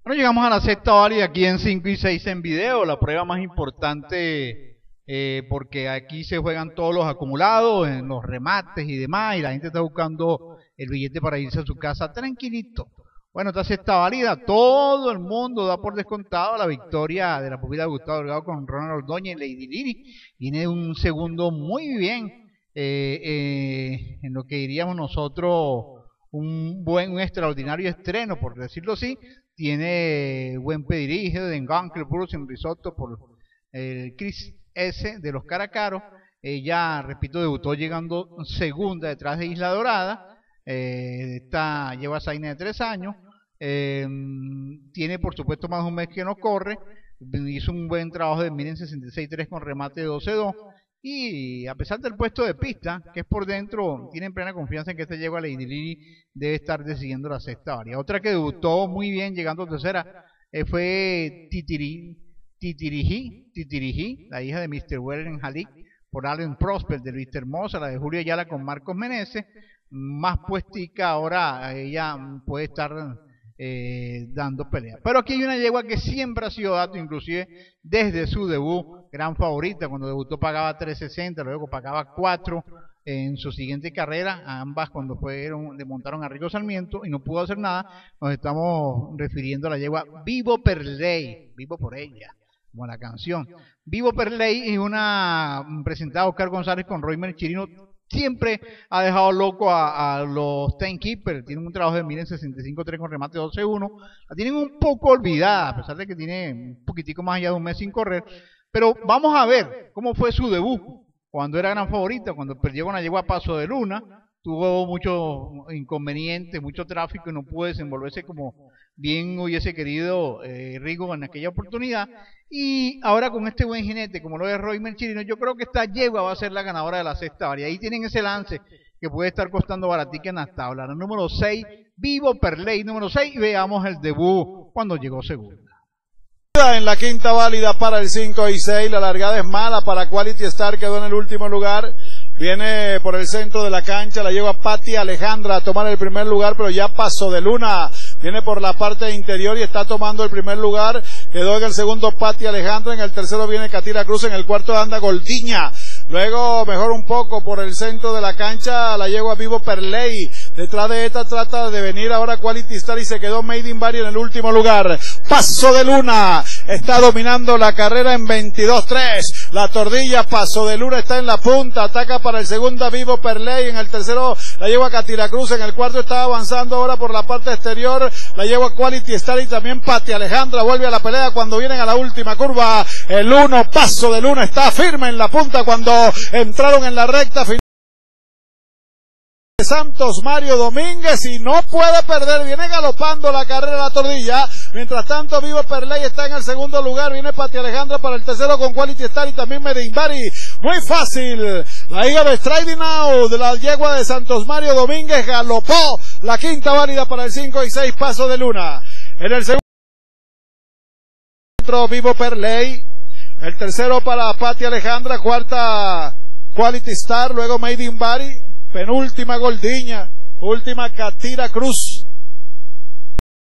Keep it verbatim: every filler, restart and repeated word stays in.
Bueno, llegamos a la sexta válida aquí en cinco y seis en video, la prueba más importante eh, porque aquí se juegan todos los acumulados, en los remates y demás, y la gente está buscando el billete para irse a su casa tranquilito. Bueno, esta sexta válida, todo el mundo da por descontado la victoria de la pupila de Gustavo Delgado con Ronald Ordóñez, Lady Lili. Viene un segundo muy bien, eh, eh, en lo que diríamos nosotros un buen, un extraordinario estreno, por decirlo así. Tiene buen pedirige de Engancle Bruce en risotto por el Chris S de los Caracaros. Ella, repito, debutó llegando segunda detrás de Isla Dorada. Eh, esta lleva Zaina de tres años. Eh, tiene, por supuesto, más de un mes que no corre. Hizo un buen trabajo de miren sesenta y seis tres con remate de doce dos. Y a pesar del puesto de pista, que es por dentro, tienen plena confianza en que este llegó a Lady Lili, debe estar decidiendo la sexta válida. Otra que debutó muy bien llegando a tercera eh, fue Titiri, Titiriji, Titiriji, la hija de mister Weller en Jalic, por Allen Prosper de Luis Hermosa, la de Julio Ayala con Marcos Meneses. Más puestica, ahora ella puede estar eh, dando pelea. Pero aquí hay una yegua que siempre ha sido dato, inclusive desde su debut, gran favorita. Cuando debutó pagaba tres sesenta, luego pagaba cuatro en su siguiente carrera, ambas cuando fueron, le montaron a Rico Sarmiento y no pudo hacer nada. Nos estamos refiriendo a la yegua Vivo per Ley, vivo por ella, como la canción. Vivo per Ley es una presentada Oscar González con Roymer Chirino. Siempre ha dejado loco a, a los timekeepers. Tienen un trabajo de miren sesenta y cinco tres con remate doce uno. La tienen un poco olvidada, a pesar de que tiene un poquitico más allá de un mes sin correr. Pero vamos a ver cómo fue su debut cuando era gran favorita, cuando perdió con la yegua Paso de Luna. Tuvo muchos inconvenientes, mucho tráfico y no pudo desenvolverse como bien hubiese querido eh, Rigo en aquella oportunidad. Y ahora con este buen jinete, como lo es Roymer Chirino, yo creo que esta yegua va a ser la ganadora de la sexta válida. Ahí tienen ese lance que puede estar costando baratica en las tablas. El número seis, Vivo per Ley, número seis, y veamos el debut cuando llegó segunda. En la quinta válida para el cinco y seis, la largada es mala para Quality Star, quedó en el último lugar. Viene por el centro de la cancha, la lleva Patti Alejandra a tomar el primer lugar, pero ya Paso de Luna viene por la parte interior y está tomando el primer lugar. Quedó en el segundo Patti Alejandra, en el tercero viene Catira Cruz, en el cuarto anda Goldiña. Luego mejor un poco por el centro de la cancha, la yegua Vivo per Ley. Detrás de esta trata de venir ahora Quality Star y se quedó Made in Bari en el último lugar. Paso de Luna está dominando la carrera en veintidós tres. La tordilla Paso de Luna está en la punta, ataca para el segundo Vivo per Ley, en el tercero la yegua Catira Cruz, en el cuarto está avanzando ahora por la parte exterior la yegua Quality Star y también Patti Alejandra vuelve a la pelea cuando vienen a la última curva. El uno Paso de Luna está firme en la punta cuando entraron en la recta final. Santos Mario Domínguez y no puede perder, viene galopando la carrera la tordilla. Mientras tanto Vivo per Ley está en el segundo lugar, viene Patti Alejandra para el tercero con Quality Star y también Medin Bari. Muy fácil, la hija de Striding Out de la yegua de Santos Mario Domínguez galopó la quinta válida para el cinco y seis, Paso de Luna. En el segundo Vivo per Ley, el tercero para Patti Alejandra, cuarta Quality Star, luego Made in Bari, penúltima Goldiña, última Catira Cruz.